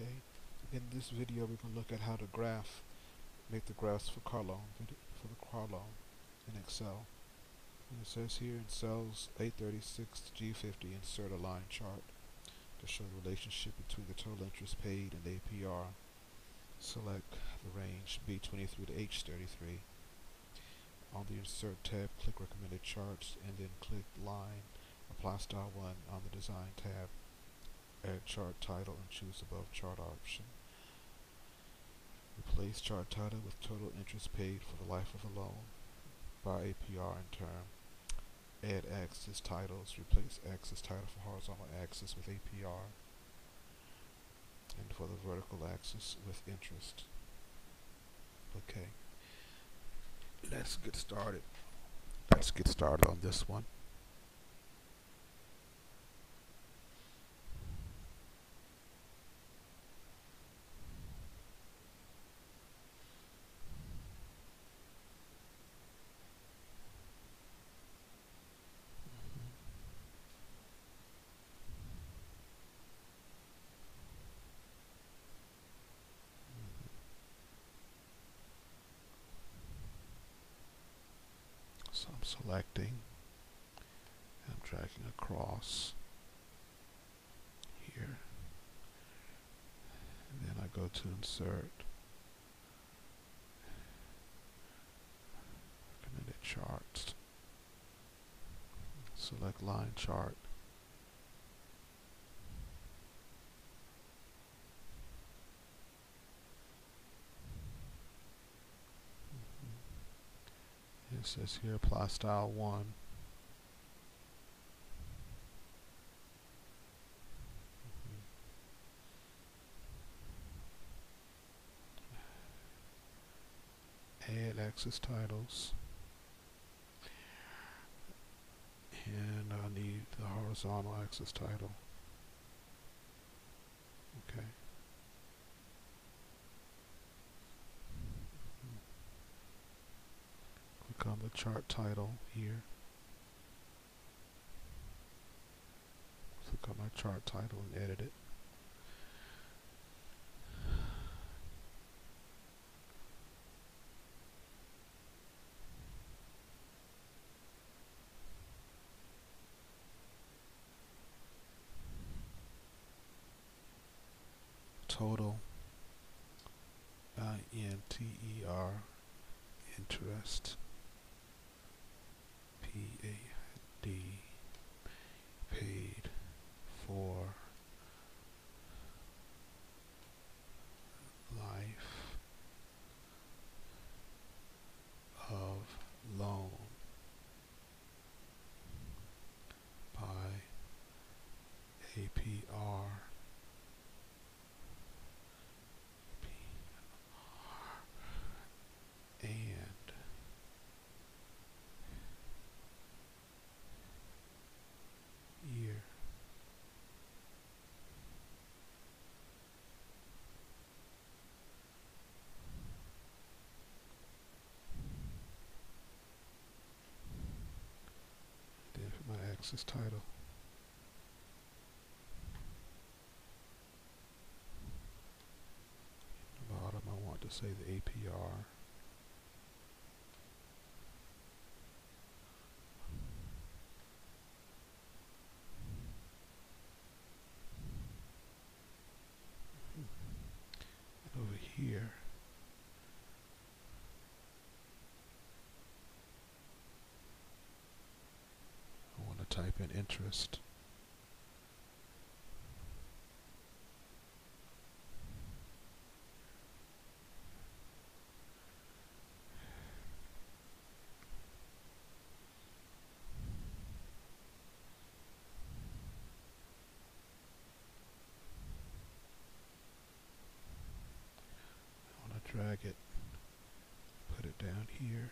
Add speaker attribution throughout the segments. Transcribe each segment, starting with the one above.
Speaker 1: Okay, in this video we're going to look at how to make the graphs for car loan, in Excel. And it says here in cells A36 to G50, insert a line chart to show the relationship between the total interest paid and APR. Select the range B23 to H33. On the Insert tab, click Recommended Charts and then click Line, Apply Style 1 on the Design tab. Add chart title and choose above chart option. Replace chart title with total interest paid for the life of the loan by APR and term. Add axis titles. Replace axis title for horizontal axis with APR and for the vertical axis with interest. Okay, let's get started. Let's get started on this one. So I'm selecting, I'm dragging across here, and then I go to Insert, Recommended Charts, select Line Chart, it says here Apply Style 1. Add axis titles, and I need the horizontal axis title. Okay. Click on the chart title here. Click on my chart title and edit it. Total INTER interest PAD paid for life of loan by APR and year. Then for my axis title, at the bottom I want to say the APR. And over here I want to type in interest. I want to drag it, put it down here.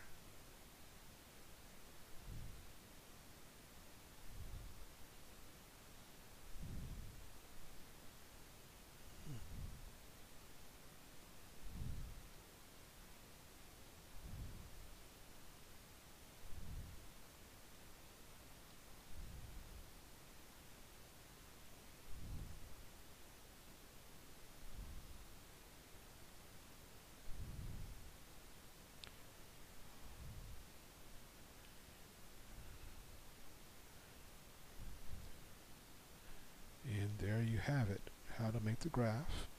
Speaker 1: have it, how to make the graph.